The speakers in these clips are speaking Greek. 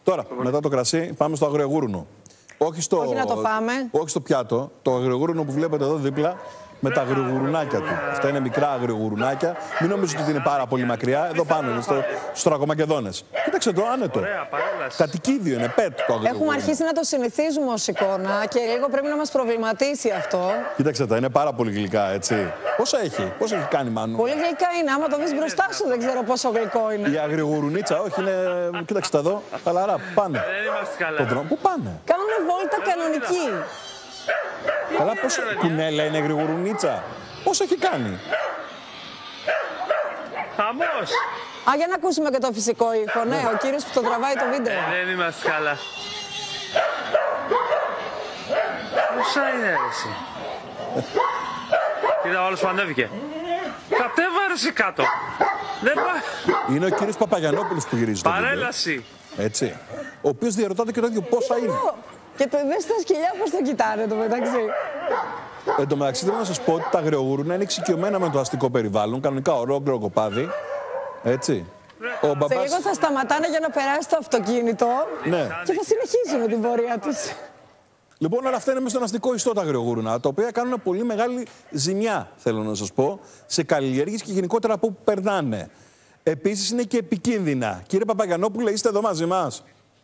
Τώρα, μετά το κρασί, πάμε στο αγριογούρουνο. Όχι να το φάμε. Όχι στο πιάτο. Το αγριογούρουνο που βλέπετε εδώ δίπλα με τα αγριογουρουνάκια του. Αυτά είναι μικρά αγριογουρουνάκια. Μην νομίζετε ότι είναι πάρα πολύ μακριά. Εδώ πάνω είναι στους Τρακομακεδόνες. Κοίταξε το άνετο. Κατοικίδιο είναι, πέτ το αγριογούρουνο. Έχουμε αρχίσει να το συνηθίζουμε ως εικόνα και λίγο πρέπει να μας προβληματίσει αυτό. Κοίταξε τα, είναι πάρα πολύ γλυκά, έτσι. Πόσα έχει κάνει, Μάνου? Πολύ γλυκά είναι. Άμα το δεις μπροστά σου, δεν ξέρω πόσο γλυκό είναι. Η αγριογουρουνίτσα, όχι, είναι. Κοίταξε τα εδώ. Χαλαρά, πάνε. Πού πάνε? Κάνουν βόλτα κανονική. Καλά, πόσο κουνέλα είναι γρηγορουνίτσα. Πώς έχει κάνει? Χαμός. Α, για να ακούσουμε και το φυσικό ήχο. Ναι, ο κύριος που το τραβάει το βίντεο. Δεν είμαστε καλά. Πόσα είναι έτσι? Κοίτα, όλος που ανέβηκε. Κατέβαρε κάτω. Δεν Είναι ο κύριος Παπαγιαννόπουλος που γυρίζει το βίντεο. Παρέλαση. Έτσι. Ο οποίος διαρωτάται και το ίδιο πόσα είναι. Και δες τα σκυλιά πώς το κοιτάνε το μεταξύ. Εν τω μεταξύ θέλω να σας πω ότι τα αγριογουρούνα είναι εξοικειωμένα με το αστικό περιβάλλον. Κανονικά ολόκληρο κοπάδι. Έτσι. Σε λίγο θα σταματάνε για να περάσει το αυτοκίνητο. Ναι. Και θα συνεχίσουν την πορεία τους. Λοιπόν, όλα αυτά είναι μέσα στον αστικό ιστό τα αγριογουρούνα, τα οποία κάνουν πολύ μεγάλη ζημιά, θέλω να σας πω, σε καλλιέργειες και γενικότερα από όπου περνάνε. Επίσης είναι και επικίνδυνα. Κύριε Παπαγιαννόπουλε, είστε εδώ μαζί μας?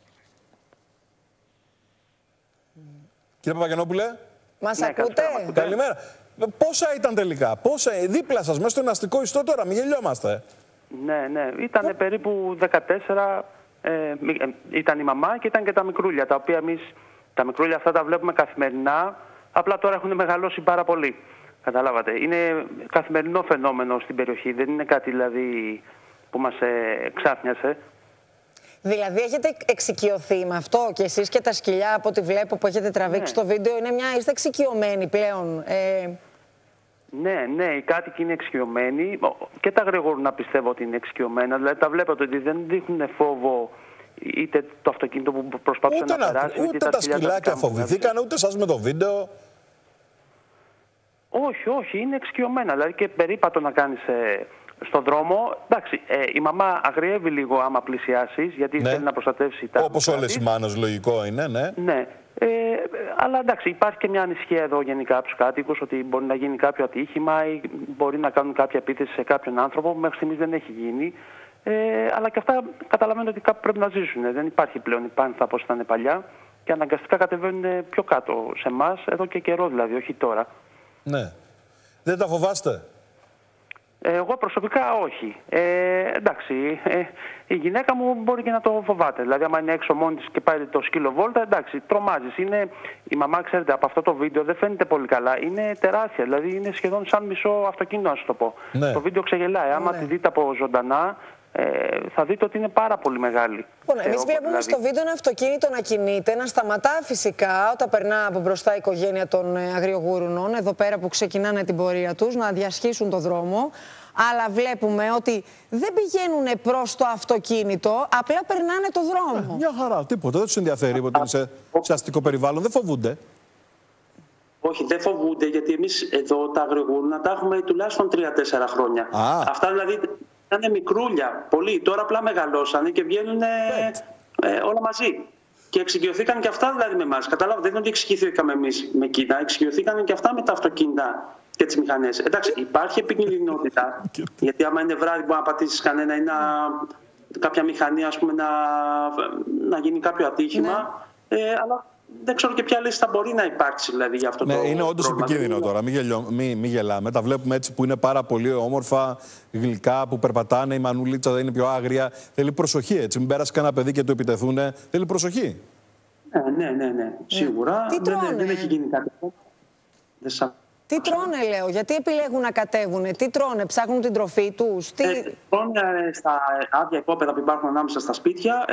Κύριε Παπαγιαννόπουλε. Μας ακούτε? Καλημέρα. Πόσα ήταν τελικά? Δίπλα σας, μέσα στον αστικό ιστό τώρα, μην γελιόμαστε. Ναι, ήταν περίπου 14, ήταν η μαμά και ήταν και τα μικρούλια, τα οποία εμείς τα μικρούλια αυτά τα βλέπουμε καθημερινά, απλά τώρα έχουν μεγαλώσει πάρα πολύ. Καταλάβατε, είναι καθημερινό φαινόμενο στην περιοχή, δεν είναι κάτι δηλαδή που μας ξάφνιασε. Δηλαδή έχετε εξοικειωθεί με αυτό και εσείς και τα σκυλιά από ό,τι βλέπω που έχετε τραβήξει στο βίντεο, είστε εξοικειωμένοι πλέον? Ναι, οι κάτοικοι είναι εξοικειωμένοι και τα αγριογουρούνα πιστεύω ότι είναι εξοικειωμένα, δηλαδή τα βλέπετε ότι δεν δείχνουν φόβο είτε το αυτοκίνητο που προσπάθησε να περάσει, ούτε τα σκυλάκια φοβηθήκαν, ούτε σας με το βίντεο. Όχι, είναι εξοικειωμένα, δηλαδή και περίπατο να κάνεις στον δρόμο. Εντάξει, η μαμά αγριεύει λίγο άμα πλησιάσεις, γιατί θέλει να προστατεύσει τα. Όπως όλες οι μάνες, λογικό είναι, ναι. Αλλά εντάξει, υπάρχει και μια ανησυχία εδώ γενικά από τους κάτοικους ότι μπορεί να γίνει κάποιο ατύχημα ή μπορεί να κάνουν κάποια επίθεση σε κάποιον άνθρωπο που μέχρι στιγμής δεν έχει γίνει. Αλλά και αυτά καταλαβαίνετε ότι κάπου πρέπει να ζήσουν. Δεν υπάρχει πλέον η πάνθα όπως ήταν παλιά και αναγκαστικά κατεβαίνουν πιο κάτω σε εμάς, εδώ και καιρό δηλαδή, όχι τώρα. Ναι. Δεν τα φοβάστε? Εγώ προσωπικά όχι. Εντάξει, η γυναίκα μου μπορεί και να το φοβάται. Δηλαδή, άμα είναι έξω μόνη της και πάει το σκύλο βόλτα, εντάξει, τρομάζεις. Η μαμά, ξέρετε, από αυτό το βίντεο δεν φαίνεται πολύ καλά. Είναι τεράστια, δηλαδή είναι σχεδόν σαν μισό αυτοκίνητο, να σου το πω. Ναι. Το βίντεο ξεγελάει. Άμα τη δείτε από ζωντανά, θα δείτε ότι είναι πάρα πολύ μεγάλη. Εμείς βλέπουμε στο βίντεο ένα αυτοκίνητο να κινείται, να σταματά φυσικά όταν περνά από μπροστά η οικογένεια των αγριογουρουνών, εδώ πέρα που ξεκινάνε την πορεία τους, να διασχίσουν το δρόμο. Αλλά βλέπουμε ότι δεν πηγαίνουν προς το αυτοκίνητο, απλά περνάνε το δρόμο. Μια χαρά, τίποτα. Δεν τους ενδιαφέρει ότι είναι σε αστικό περιβάλλον. Δεν φοβούνται. Όχι, δεν φοβούνται, γιατί εμείς εδώ τα αγριογουρούνα τα έχουμε τουλάχιστον 3-4 χρόνια. Αυτά δηλαδή είναι μικρούλια, πολύ. Τώρα απλά μεγαλώσανε και βγαίνουν όλα μαζί. Και εξοικειωθήκαν και αυτά δηλαδή με εμάς. Καταλάβατε, δεν είναι ότι εξοικειωθήκαμε εμείς με Κίνα, εξοικειωθήκαν και αυτά με τα αυτοκίνητα και τις μηχανές. Εντάξει, υπάρχει επικινδυνότητα, γιατί άμα είναι βράδυ μπορεί να πατήσεις κανένα ή κάποια μηχανή, ας πούμε, να γίνει κάποιο ατύχημα. Αλλά δεν ξέρω και ποια λύση θα μπορεί να υπάρξει δηλαδή, για αυτό το πρόβλημα. Είναι όντως επικίνδυνο τώρα, μην γελάμε. Τα βλέπουμε έτσι που είναι πάρα πολύ όμορφα, γλυκά, που περπατάνε. Η μανουλίτσα δεν είναι πιο άγρια. Θέλει προσοχή, έτσι. Μην πέρασε κανένα παιδί και το επιτεθούν. Θέλει προσοχή. Ναι. Σίγουρα. Δεν έχει γίνει κάτι. Τι τρώνε, λέω, γιατί επιλέγουν να κατέβουνε, τι τρώνε, ψάχνουν την τροφή τους, Τρώνε στα άδεια υπόπεδα που υπάρχουν ανάμεσα στα σπίτια,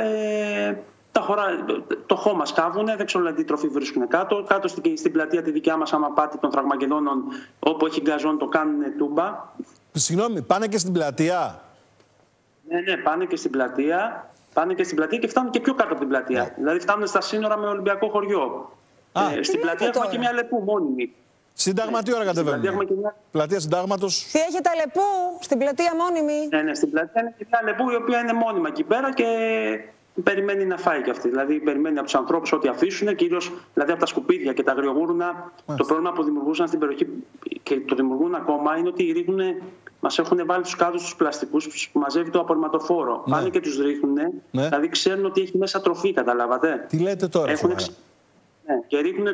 το χώμα σκάβουνε, δεν ξέρω τι τροφή βρίσκουν κάτω. Κάτω στην πλατεία τη δικιά μας, άμα πάτε των Θραγμακεδόνων, όπου έχει γκαζόν, το κάνουν τούμπα. Συγγνώμη, πάνε και στην πλατεία? Ναι, πάνε και στην πλατεία. Πάνε και στην πλατεία και φτάνουν και πιο κάτω από την πλατεία. Δηλαδή φτάνουν στα σύνορα με Ολυμπιακό χωριό. Στην πλατεία έχουμε και μια λεπού μόνιμη. Σύνταγμα, τι ώρα κατεβαίνουν? Πλατεία Συντάγματος. Τι έχετε Αλεπού, στην πλατεία μόνιμη? Ναι, στην πλατεία είναι και μια Αλεπού η οποία είναι μόνιμα εκεί πέρα και περιμένει να φάει κι αυτή. Δηλαδή, περιμένει από τους ανθρώπους ό,τι αφήσουν, κυρίως δηλαδή από τα σκουπίδια και τα αγριογούρουνα. Το πρόβλημα που δημιουργούσαν στην περιοχή και το δημιουργούν ακόμα είναι ότι μας έχουν βάλει τους κάδους τους πλαστικούς που μαζεύει το απορριμματοφόρο. Ναι. Πάνε και τους ρίχνουν, δηλαδή ξέρουν ότι έχει μέσα τροφή, καταλάβατε. Τι λέτε τώρα, ναι, και ρίχνουν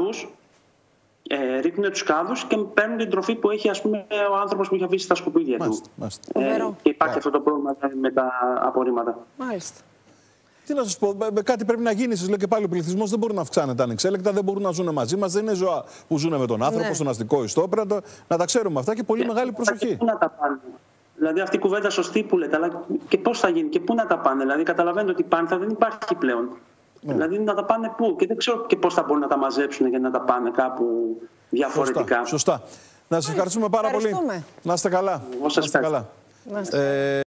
τους κάδους και παίρνουν την τροφή που έχει, ας πούμε, ο άνθρωπος που έχει αφήσει στα σκουπίδια του. Και υπάρχει αυτό το πρόβλημα με τα απορρίμματα. Μάλιστα. Τι να σας πω, κάτι πρέπει να γίνει. Σας λέω και πάλι, ο πληθυσμός δεν μπορεί να αυξάνεται ανεξέλεκτα, δεν μπορούν να ζουν μαζί μας. Δεν είναι ζώα που ζουν με τον άνθρωπο, στον αστικό ιστό. Πρέπει να τα ξέρουμε αυτά και πολύ μεγάλη προσοχή. Πού να τα πάνε. Δηλαδή, αυτή η κουβέντα σωστή που λέτε, αλλά και πώς θα γίνει και πού να τα πάνε. Δηλαδή, καταλαβαίνετε ότι πάνθα δεν υπάρχει πλέον. Δηλαδή, να τα πάνε πού και δεν ξέρω και πώς θα μπορούν να τα μαζέψουν και να τα πάνε κάπου διαφορετικά. Σωστά. Να σας ευχαριστούμε πάρα πολύ. Να είστε καλά. Να είστε καλά.